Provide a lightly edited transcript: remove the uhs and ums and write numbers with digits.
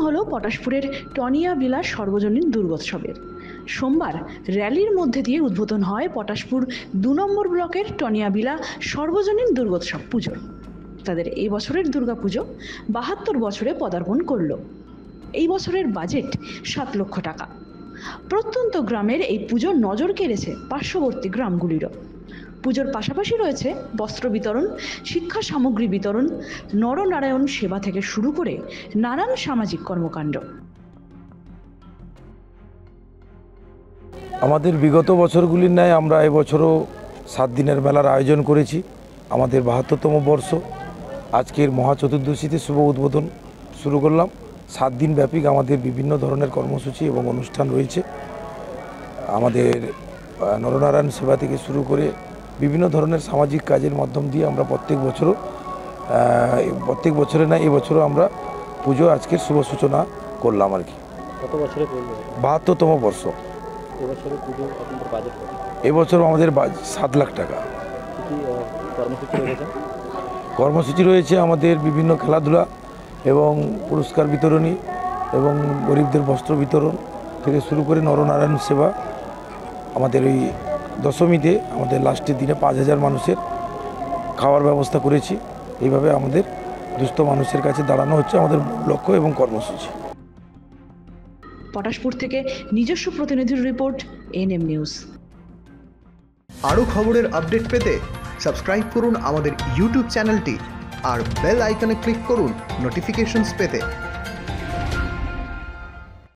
হলো পটাশপুরের টনিয়া বিলাস সর্বজনীন দুর্গোৎসবের। সোমবার র্যালির মধ্যে দিয়ে উদ্বোধন হয় পটাশপুর 2 নম্বর ব্লকের টনিয়া বিলা সর্বজনীন দুর্গোৎসব পুজো। তাদের এই বছরের দুর্গাপুজো 72 বছরে পদার্পণ করল। এই বছরের বাজেট 7 লক্ষ টাকা। প্রত্যন্ত গ্রামের এই পুজো নজর কেড়েছে পার্শ্ববর্তী গ্রামগুলিরও। পুজোর পাশাপাশি রয়েছে বস্ত্র বিতরণ, শিক্ষা সামগ্রী বিতরণ, নরনারায়ণ সেবা থেকে শুরু করে নানান সামাজিক কর্মকাণ্ড। আমাদের বিগত বছরগুলির ন্যায় আমরা এবছরও 7 দিনের মেলার আয়োজন করেছি। আমাদের 72তম বর্ষ। আজকের মহাচতুর্দশীতে শুভ উদ্বোধন শুরু করলাম। 7 দিন ব্যাপী আমাদের বিভিন্ন ধরনের কর্মসূচি এবং অনুষ্ঠান রয়েছে। আমাদের নরনারায়ণ সেবা থেকে শুরু করে বিভিন্ন ধরনের সামাজিক কাজের মাধ্যম দিয়ে আমরা প্রত্যেক বছরে না এবছরও আমরা পুজো আজকের শুভ সূচনা করলাম আর কি। কত বছরে করলো? 72তম বর্ষ। এবছরে পুজো আপনাদের বাজেট কত? এবছর আমাদের 7 লাখ টাকা। কি কর্মসূচি রয়েছে? কর্মসূচি রয়েছে আমাদের বিভিন্ন খেলাধুলা এবং পুরস্কার বিতরণী এবং গরিবদের বস্ত্র বিতরণ থেকে শুরু করে নরনারায়ণ সেবা। আমাদের ওই দশমীতে আমাদের লাস্টের দিনে 5000 মানুষের খাওয়ার ব্যবস্থা করেছি। এইভাবে আমাদের দুস্থ মানুষের কাছে দাঁড়ানো হচ্ছে আমাদের লক্ষ্য এবং কর্মসূচি। পটাশপুর থেকে নিজস্ব প্রতিনিধির রিপোর্ট, এনএম নিউজ। আরও খবরের আপডেট পেতে সাবস্ক্রাইব করুন আমাদের ইউটিউব চ্যানেলটি আর বেল আইকনে ক্লিক করুন নোটিফিকেশনস পেতে।